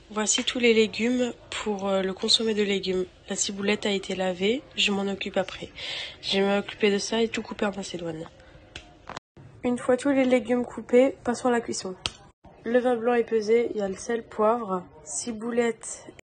Voici tous les légumes pour le consommé de légumes. La ciboulette a été lavée, je m'en occupe après. Je vais m'occuper de ça et tout couper en macédoine. Une fois tous les légumes coupés, passons à la cuisson. Le vin blanc est pesé, il y a le sel, poivre, ciboulette